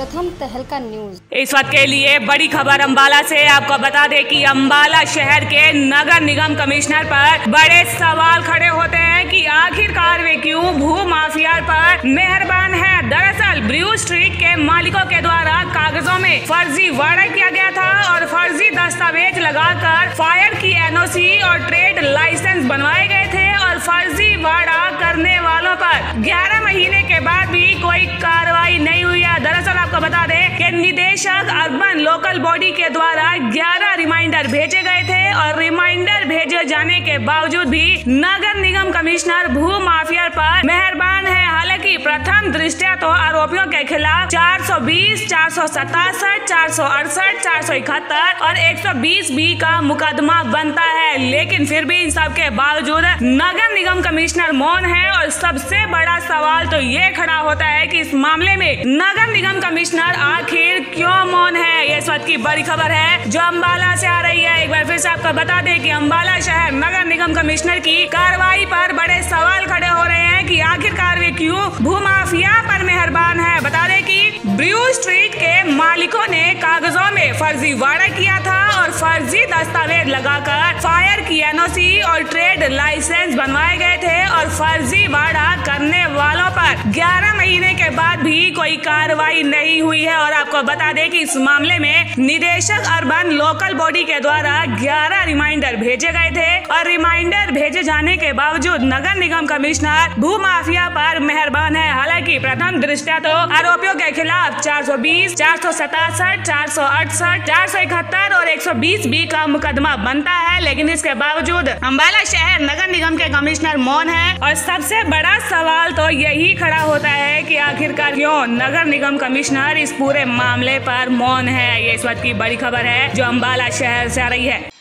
प्रथम तहलका न्यूज। इस वक्त के लिए बड़ी खबर अम्बाला से। आपको बता दें कि अम्बाला शहर के नगर निगम कमिश्नर पर बड़े सवाल खड़े होते हैं कि आखिरकार वे क्यों भू माफिया पर मेहरबान है। दरअसल ब्रू स्ट्रीट के मालिकों के द्वारा कागजों में फर्जी वादा किया गया था और फर्जी दस्तावेज लगाकर फायर की एनओसी और ट्रेड लाइसेंस बनवाए गए थे और फर्जी वादा करने वालों पर 11 महीने के बाद भी कोई कार्रवाई नहीं हुई है। दरअसल आपको बता दें कि निदेशक अर्बन लोकल बॉडी के द्वारा 11 रिमाइंडर भेजे गए थे और रिमाइंडर भेजे जाने के बावजूद भी नगर निगम कमिश्नर भू माफिया पर मेहरबान है। हालांकि प्रथम दृष्टया तो आरोपियों के खिलाफ 420, 467, 468, 471 और 120 बी का मुकदमा बनता है, लेकिन फिर भी इन सब के बावजूद नगर निगम कमिश्नर मौन है। और सबसे बड़ा सवाल तो ये खड़ा होता है कि इस मामले में नगर निगम कमिश्नर आखिर क्यों मौन है। ये इस वक्त की बड़ी खबर है जो अम्बाला से आ रही है। एक बार फिर से आपको बता दें कि अम्बाला शहर नगर निगम कमिश्नर की कार्रवाई पर बड़े सवाल खड़े हो रहे हैं कि आखिरकार वे क्यों भू माफिया पर मेहरबान है। बता दें कि ब्रू स्ट्रीट के मालिकों ने कागजों में फर्जी वादा किया था और फर्जी दस्तावेज लगाकर फायर की एनओसी और ट्रेड लाइसेंस बनवाए गए थे और फर्जी वादा करने वालों पर 11 महीने के बाद भी कोई कार्रवाई नहीं हुई है। और आपको बता दें कि इस मामले में निदेशक अर्बन लोकल बॉडी के द्वारा 11 रिमाइंडर भेजे गए थे और रिमाइंडर भेजे जाने के बावजूद नगर निगम कमिश्नर भू माफिया पर मेहरबान है। हालांकि प्रथम दृष्टया तो आरोपियों के खिलाफ 420, 467, 468, 471 और 120 बी का मुकदमा बनता है, लेकिन इसके बावजूद अम्बाला शहर नगर निगम के कमिश्नर मौन है। और सबसे बड़ा सवाल तो यही खड़ा होता है कि आखिरकार क्यों नगर निगम कमिश्नर इस पूरे मामले पर मौन है। ये इस वक्त की बड़ी खबर है जो अम्बाला शहर से आ रही है।